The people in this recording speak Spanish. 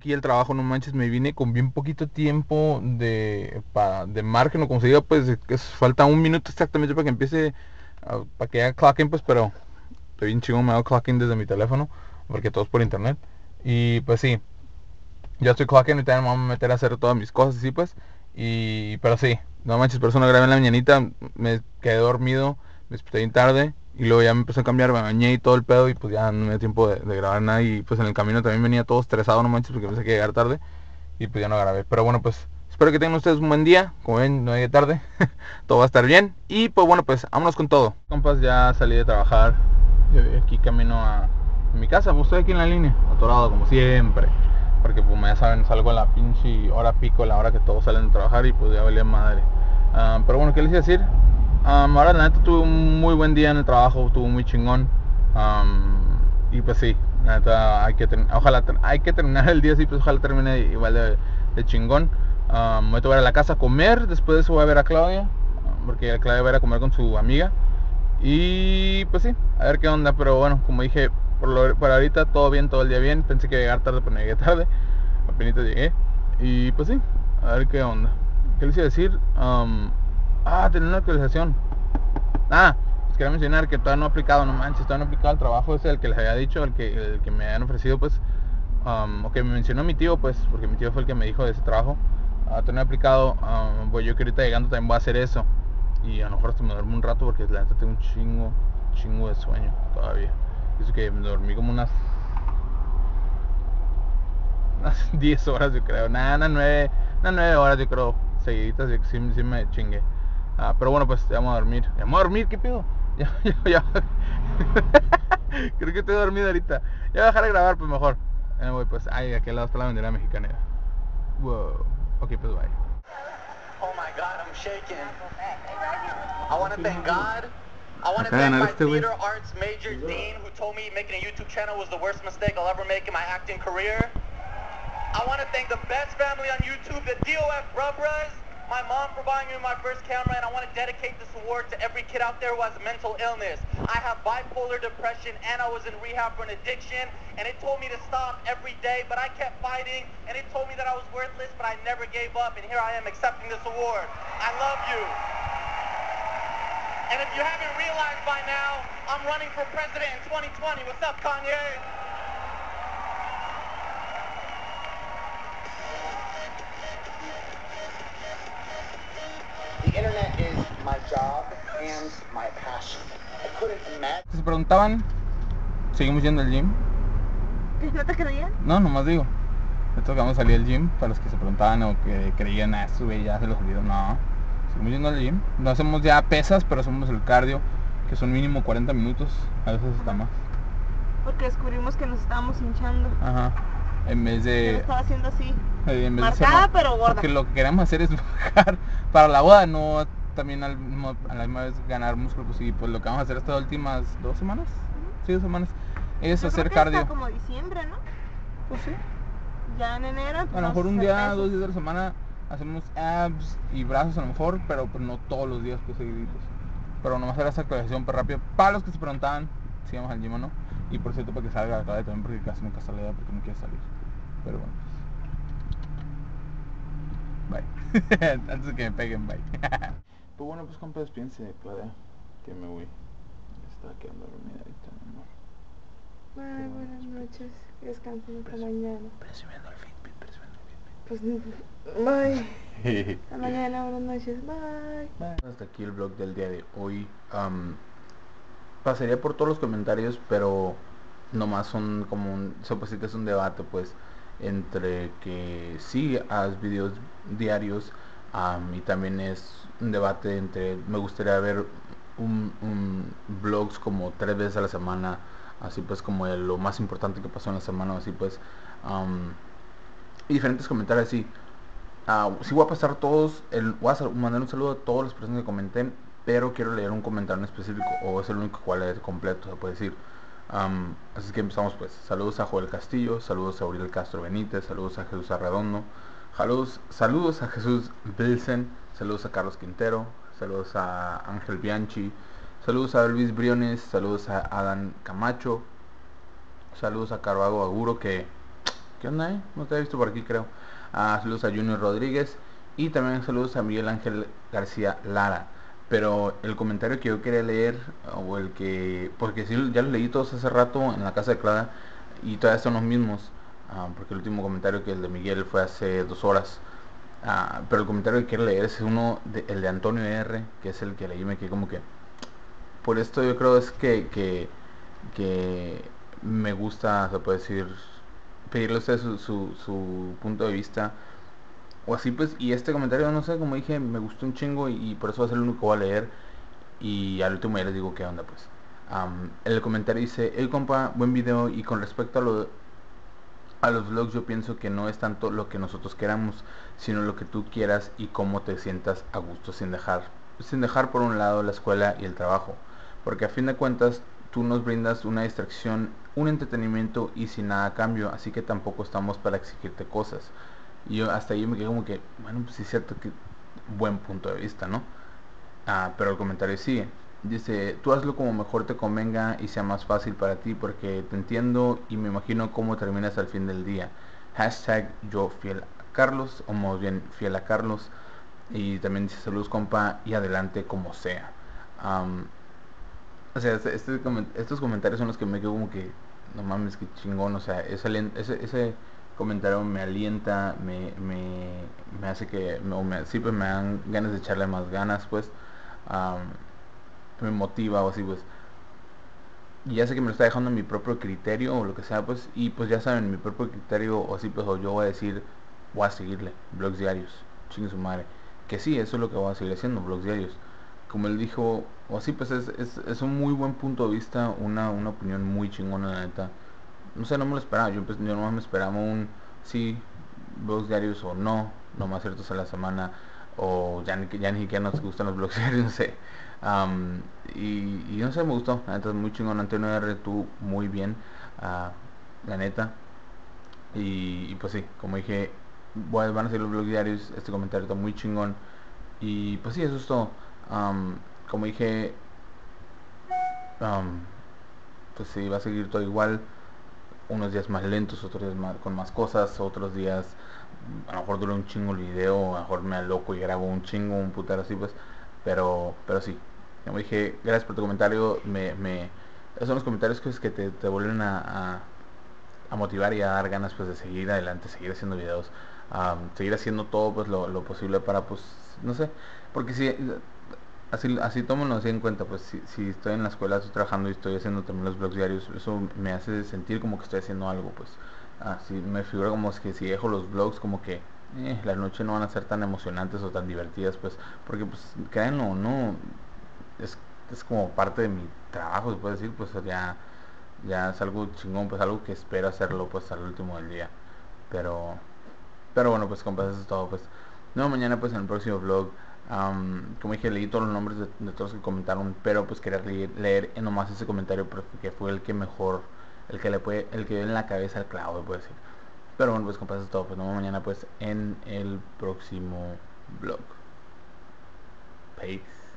aquí el trabajo, no manches, me vine con bien poquito tiempo de margen, o como se diga, pues falta un minuto exactamente para que empiece, para que haga clocking, pues, pero estoy bien chingón, me hago clocking desde mi teléfono, porque todo es por internet. Y pues sí, ya estoy clocking y también me voy a meter a hacer todas mis cosas así, pues. Pero sí, no manches, por eso no grabé en la mañanita, me quedé dormido, me desperté bien tarde. Y luego ya me empezó a cambiar, me bañé y todo el pedo. Y pues ya no me dio tiempo de grabar nada. Y pues en el camino también venía todo estresado, no manches, porque pensé que llegar tarde. Y pues ya no grabé. Pero bueno, pues espero que tengan ustedes un buen día. Como ven, no llegué tarde. Todo va a estar bien. Y pues bueno, pues vámonos con todo. Compas, ya salí de trabajar. Yo aquí camino a mi casa. Pues estoy aquí en la línea, atorado como siempre. Porque pues ya saben, salgo a la pinche hora pico, la hora que todos salen de trabajar. Y pues ya valía madre. Pero bueno, ¿qué les iba a decir? Ahora la neta tuve un muy buen día en el trabajo, estuvo muy chingón. Y pues sí, la neta hay que terminar el día así, pues ojalá termine igual de chingón. Me voy a ir a la casa a comer, después de eso voy a ver a Claudia, porque a Claudia va a ir a comer con su amiga. Y pues sí, a ver qué onda, pero bueno, como dije, por ahorita todo bien, todo el día bien. Pensé que iba a llegar tarde, pero no llegué tarde, apenas llegué. Y pues sí, a ver qué onda. ¿Qué les iba a decir? Tenía una actualización. Pues quería mencionar que todavía no he aplicado, no manches, todavía no he aplicado el trabajo ese, el que les había dicho, el que me habían ofrecido, pues, o que me mencionó mi tío, pues, porque mi tío fue el que me dijo de ese trabajo. Todavía no he aplicado, pues yo que ahorita llegando también voy a hacer eso. Y a lo mejor hasta me duermo un rato porque la neta tengo un chingo de sueño todavía. Eso que me dormí como unas 10 horas, yo creo. Unas 9 horas, yo creo, seguiditas, yo sí me chingué. Pero bueno, pues ya vamos a dormir. Ya vamos a dormir, ¿qué pedo? Ya. Creo que estoy dormido ahorita. Ya voy a dejar de grabar, pues mejor. Pues, aquí al lado está la bandera mexicana. Wow. Ok, pues bye. Oh my God, I'm shaking. I want to thank God. I want to Acá thank ganar my este güey. theater arts major dean who told me making a YouTube channel was the worst mistake I'll ever make in my acting career. I want to thank the best family on YouTube, the DOF Brubras, my mom for buying me my first camera, and I want to dedicate this award to every kid out there who has a mental illness. I have bipolar depression and I was in rehab for an addiction, and it told me to stop every day, but I kept fighting, and it told me that I was worthless, but I never gave up, and here I am accepting this award. I love you. And if you haven't realized by now, I'm running for president in 2020. What's up, Kanye? The internet is my job and my passion. I couldn't imagine. Se preguntaban, ¿seguimos yendo al gym? ¿No te creían? No, nomás digo. Esto que vamos a salir al gym, para los que se preguntaban o que creían, eso güey, ya se los olvidó. No, seguimos yendo al gym. No hacemos ya pesas, pero hacemos el cardio, que son mínimo 40 minutos, a veces hasta más. Porque descubrimos que nos estábamos hinchando. Ajá. En vez Yo lo de... estaba haciendo así. En vez Marcada, de pero gorda. Porque lo que queremos hacer es bajar para la boda, no también a la misma vez ganar músculo. Pues sí, pues lo que vamos a hacer estas últimas 2 semanas, sí, 2 semanas, es Yo hacer creo que cardio. hasta como diciembre, ¿no? Pues sí. Ya en enero. A lo mejor un día, 2 días de la semana hacemos abs y brazos a lo mejor, pero pues no todos los días, pues seguiditos. Pero nomás era esa actualización pues rápido para los que se preguntaban si íbamos al gym o no. Y por cierto, para que salga la Claudia también, porque casi nunca sale ya porque no quiere salir. Pero bueno, pues. Bye. Antes de que me peguen, bye. Pues bueno, pues compa, despídense de Claudia, que me voy. Está quedando dormida ahorita, mi amor. Ay, buenas noches. Descansen hasta mañana. Presumiendo el Fitbit, presumiendo Pues, bye. el Fitbit. Hasta mañana, buenas noches. Bye. Hasta aquí el vlog del día de hoy. Pasaría por todos los comentarios, pero nomás son como se puede decir que es un debate, pues, entre que sí haz videos diarios, y también es un debate entre me gustaría ver un vlogs como 3 veces a la semana, así pues como lo más importante que pasó en la semana, así pues, y diferentes comentarios así. Sí voy a pasar todos, voy a mandar un saludo a todas las personas que comenten, pero quiero leer un comentario en específico, o es el único cual es completo, se puede decir. Así que empezamos pues. Saludos a Joel Castillo, saludos a Uriel Castro Benítez, saludos a Jesús Arredondo, saludos a Jesús Bilsen, saludos a Carlos Quintero, saludos a Ángel Bianchi, saludos a Luis Briones, saludos a Adán Camacho, saludos a Carvago Aguro, que ¿Qué onda, No te he visto por aquí, creo. Saludos a Junior Rodríguez. Y también saludos a Miguel Ángel García Lara. Pero el comentario que yo quería leer, o el que... Porque sí, ya lo leí todos hace rato en la casa de Clara. Y todavía son los mismos. Porque el último comentario que el de Miguel fue hace 2 horas. Pero el comentario que quiero leer es el de Antonio R. Que es el que leí, me quedé como que... Por esto yo creo es que me gusta, se puede decir, pedirle a usted su punto de vista o así pues. Y este comentario, no sé, como dije, me gustó un chingo y por eso va a ser el único que voy a leer. Y al último ya les digo qué onda pues. El comentario dice: hey compa, buen video. Y con respecto a los vlogs, yo pienso que no es tanto lo que nosotros queramos, sino lo que tú quieras y cómo te sientas a gusto, sin dejar por un lado la escuela y el trabajo, porque a fin de cuentas tú nos brindas una distracción, un entretenimiento y sin nada a cambio, así que tampoco estamos para exigirte cosas. Y yo hasta ahí me quedé como que, bueno, pues sí es cierto que buen punto de vista, ¿no? Pero el comentario sigue. Dice: tú hazlo como mejor te convenga y sea más fácil para ti, porque te entiendo y me imagino cómo terminas al fin del día. Hashtag yo fiel a Carlos, o más bien fiel a Carlos. Y también dice: saludos compa y adelante como sea. Am, o sea, estos comentarios son los que me quedo como que, no mames, que chingón. O sea, ese comentario me alienta, me hace que, sí, pues me dan ganas de echarle más ganas, pues. Am, Me motiva o así, pues. Y ya sé que me lo está dejando en mi propio criterio o lo que sea, pues. Y pues ya saben, mi propio criterio o así, pues, o yo voy a decir, voy a seguirle, blogs diarios, chingue su madre. Que sí, eso es lo que voy a seguir haciendo, blogs diarios. Como él dijo, o así, pues es un muy buen punto de vista, una opinión muy chingona, la neta. No sé, no me lo esperaba, yo nomás me esperaba sí, blogs diarios o no, nomás ciertos a la semana, o ya ni siquiera nos gustan los blogs diarios, no sé. Am, y no sé, me gustó, la neta, muy chingón. Antonio R, tú muy bien, ah, la neta. Y pues sí, como dije, van a ser los blogs diarios, este comentario está muy chingón. Y pues sí, eso es todo. Am, Como dije, am, pues sí, va a seguir todo igual. Unos días más lentos, otros días con más cosas, otros días a lo mejor dura un chingo el video, a lo mejor me aloco y grabo un chingo, un putero así, pues. Pero sí, como dije, gracias por tu comentario. Esos son los comentarios que te vuelven a motivar y a dar ganas, pues, de seguir adelante, seguir haciendo videos, seguir haciendo todo, pues, lo posible para, pues, no sé, porque si así tómenlo así en cuenta, pues si estoy en la escuela, estoy trabajando y estoy haciendo también los blogs diarios, eso me hace sentir como que estoy haciendo algo, pues. Así me figura como es que si dejo los blogs, como que las noches no van a ser tan emocionantes o tan divertidas, pues, porque pues créanlo o no, es, es como parte de mi trabajo, se puede decir, pues ya es algo chingón, pues algo que espero hacerlo pues al último del día. Pero pero bueno, pues compas, eso es todo. Pues no, mañana pues en el próximo vlog. Como dije, leí todos los nombres de todos los que comentaron, pero pues quería leer nomás ese comentario porque fue el que mejor, el que dio en la cabeza el clavo, puede decir. Pero bueno, pues compas, eso es todo. Pues nos vemos mañana pues en el próximo vlog. Peace.